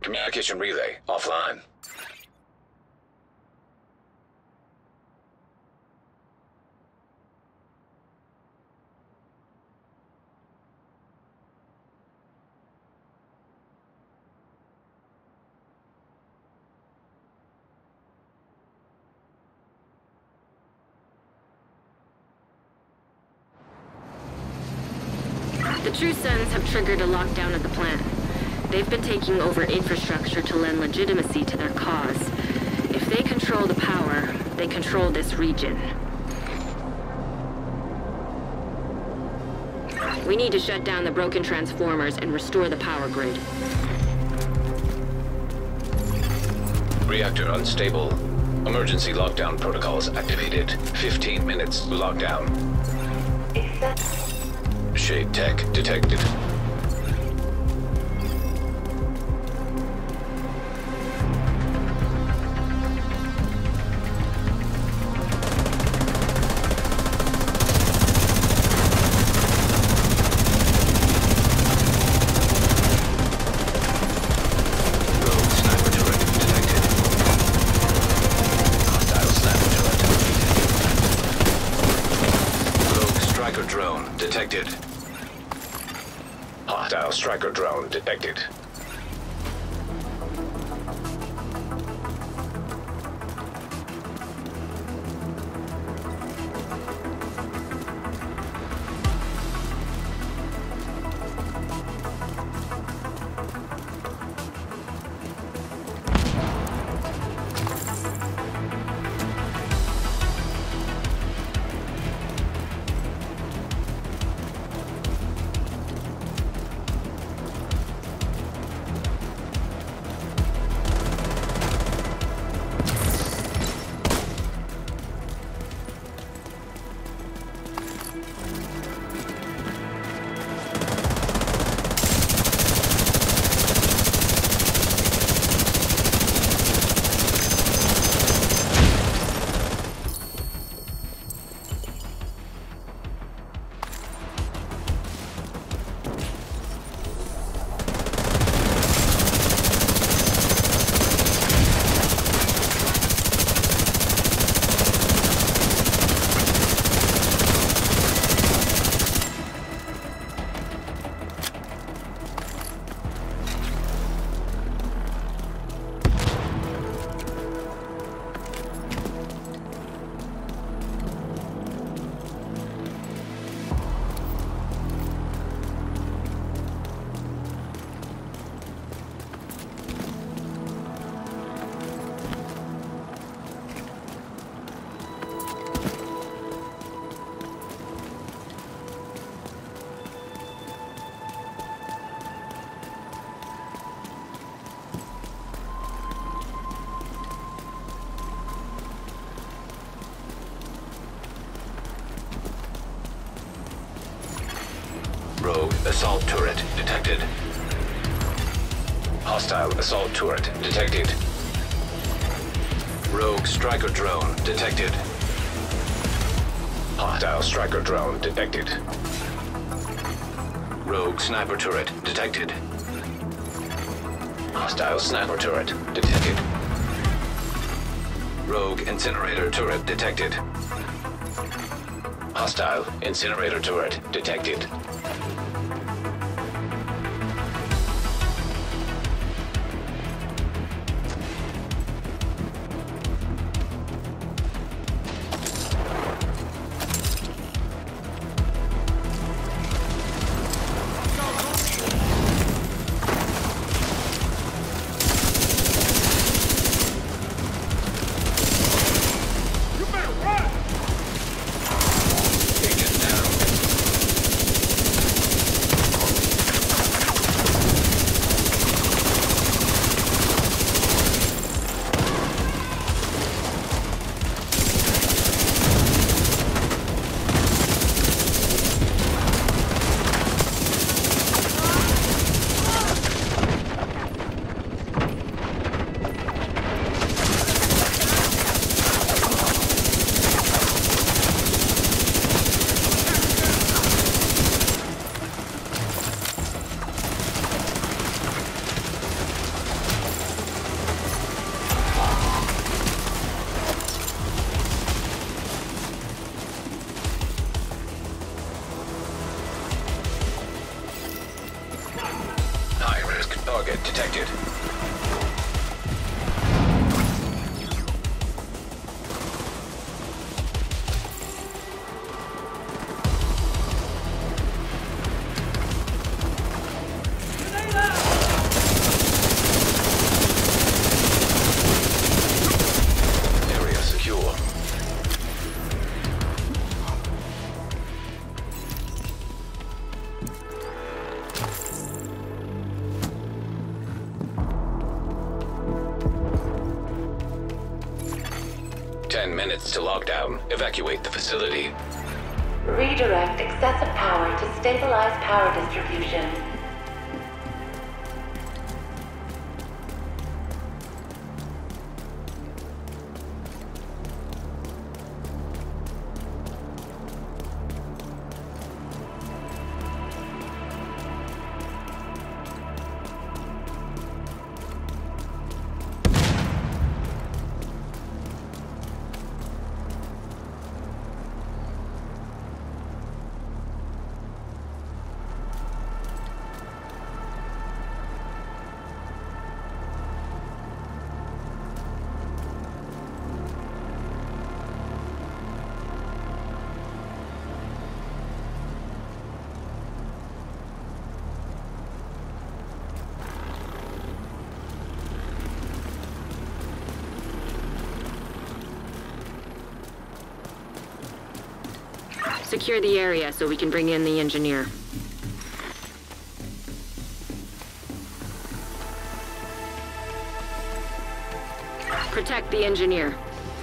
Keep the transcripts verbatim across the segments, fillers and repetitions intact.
Communication relay offline. The True Sons have triggered a lockdown of the plant. They've been taking over infrastructure to lend legitimacy to their cause. If they control the power, they control this region. We need to shut down the broken transformers and restore the power grid. Reactor unstable. Emergency lockdown protocols activated. fifteen minutes lockdown. Shade tech detected. Detected. Hostile striker drone detected. Rogue assault turret detected. Hostile assault turret detected. Rogue striker drone detected. Hostile striker drone detected. Rogue sniper turret detected. Hostile sniper turret detected. Rogue incinerator turret detected. Hostile incinerator turret detected. detected. Area secure. Ten minutes to lockdown. Evacuate the facility. Redirect excessive power to stabilize power distribution. Secure the area so we can bring in the engineer. Protect the engineer.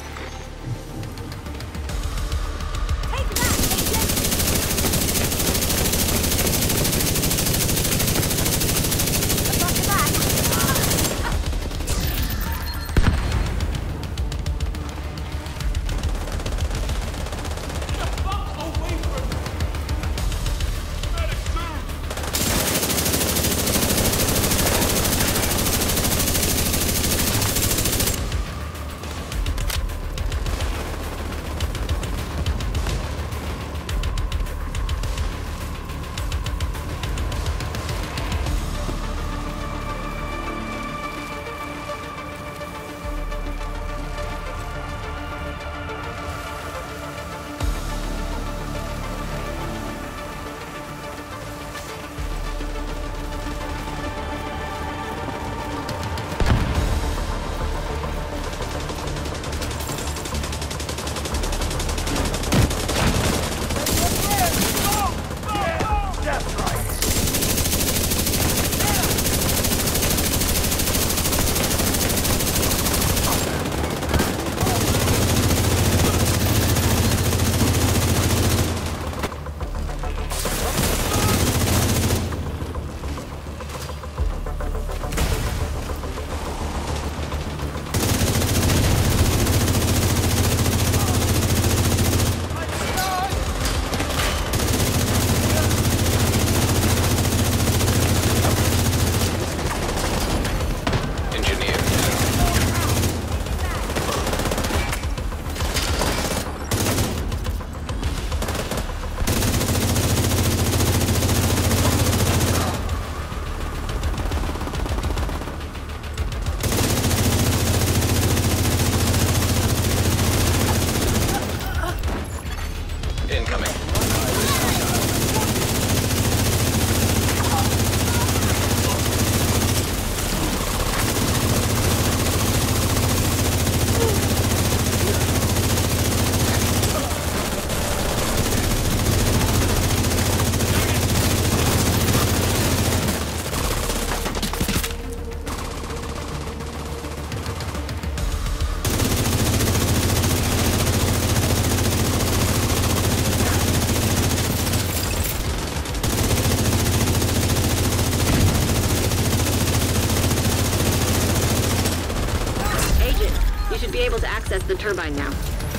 Access the turbine now.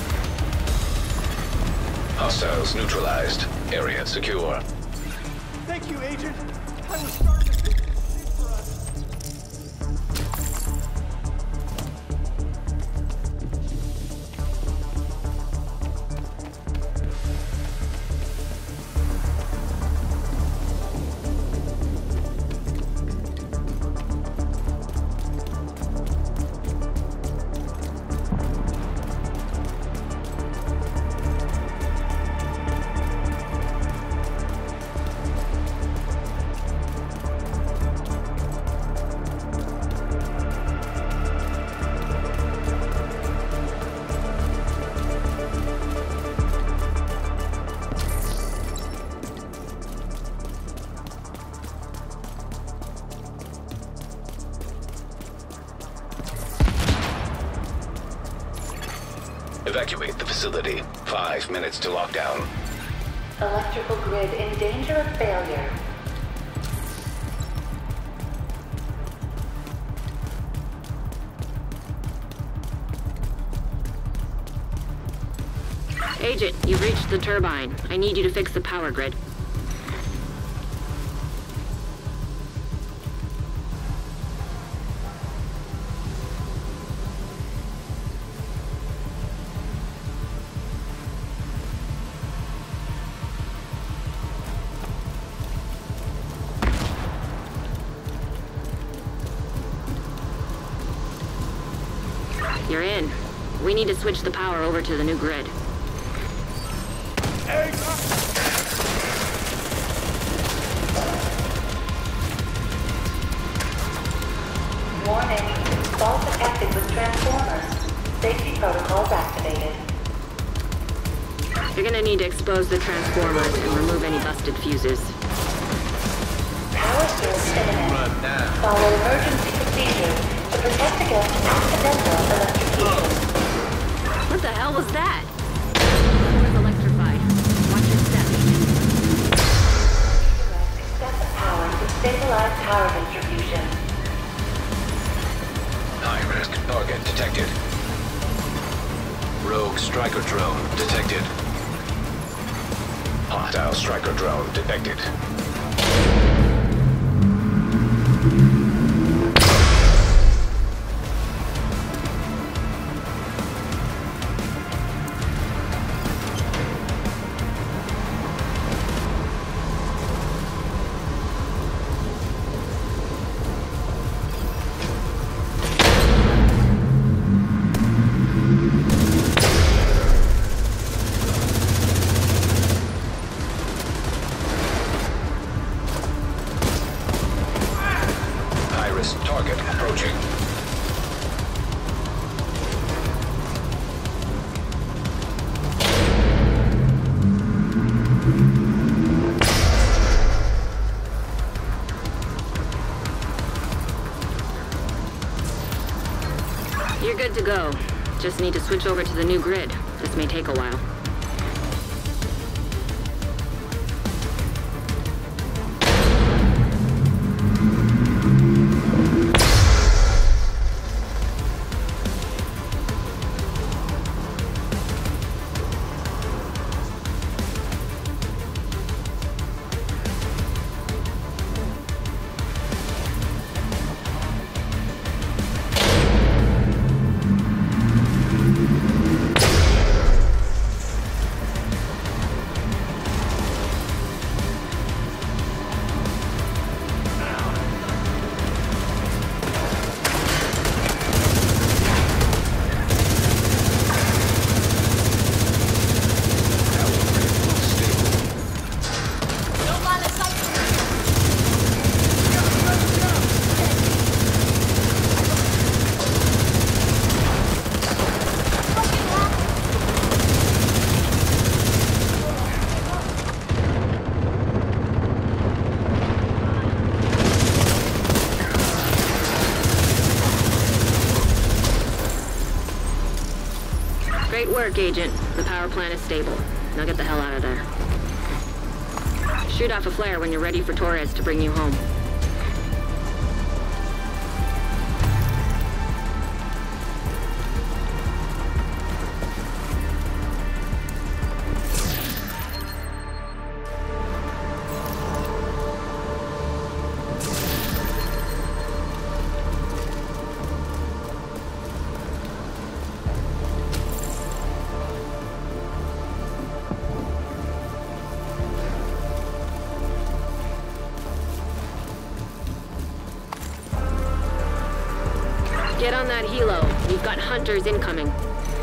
Hostiles neutralized. Area secure. Thank you, Agent. I was starting to think this was it for us. Evacuate the facility. Five minutes to lockdown. Electrical grid in danger of failure. Agent, you've reached the turbine. I need you to fix the power grid. You're in. We need to switch the power over to the new grid. Warning, fault detected with transformers. Safety protocols activated. You're gonna need to expose the transformers and remove any busted fuses. Power source imminent. Follow emergency procedures to protect against accidental electrocution. What the hell was that? Door's electrified. Watch your step. Redirect excessive power to stabilize power distribution. High-risk target detected. Rogue striker drone detected. Hostile striker drone detected. Target approaching. You're good to go. Just need to switch over to the new grid. This may take a while. Great work, Agent. The power plant is stable. Now get the hell out of there. Shoot off a flare when you're ready for Torres to bring you home. Get on that helo. We've got hunters incoming.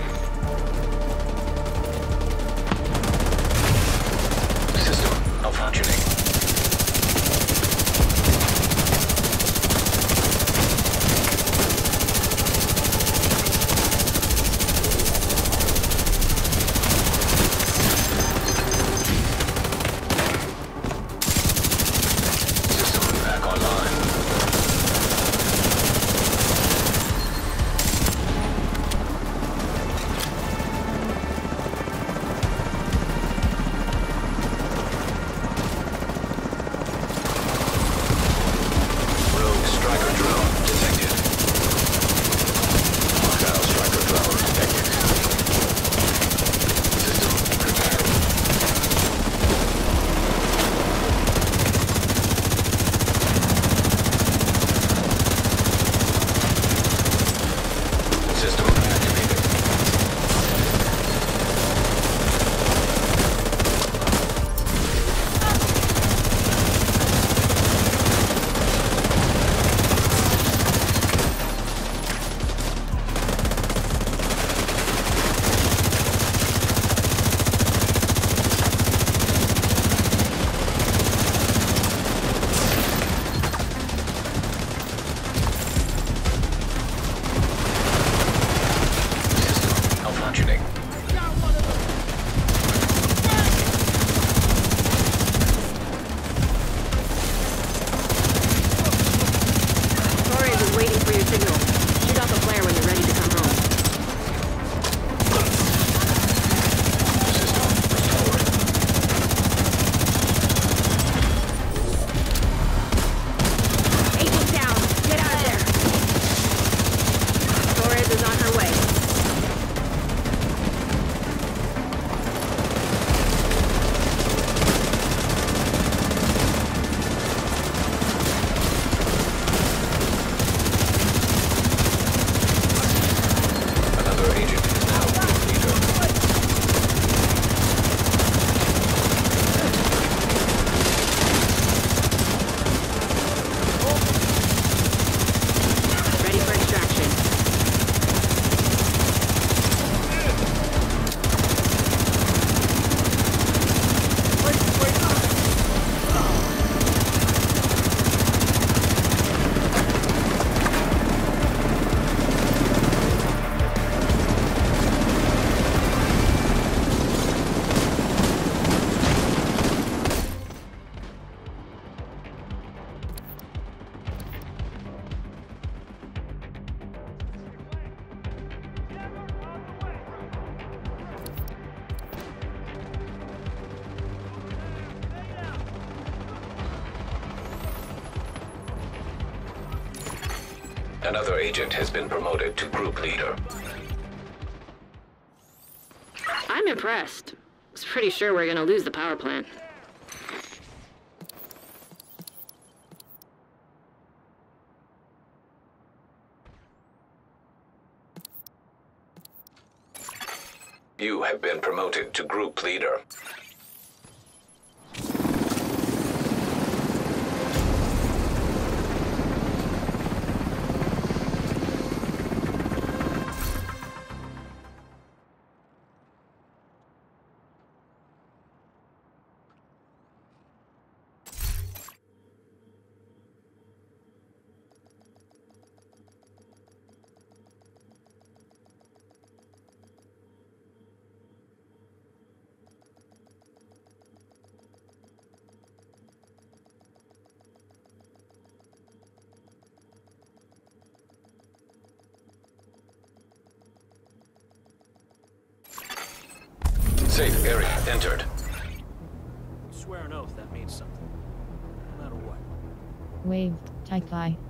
System malfunctioning. System back online. Another agent has been promoted to group leader. I'm impressed. I was pretty sure we're gonna lose the power plant. You have been promoted to group leader. Safe area entered. Swear an oath that means something. No matter what. Wave, Type I.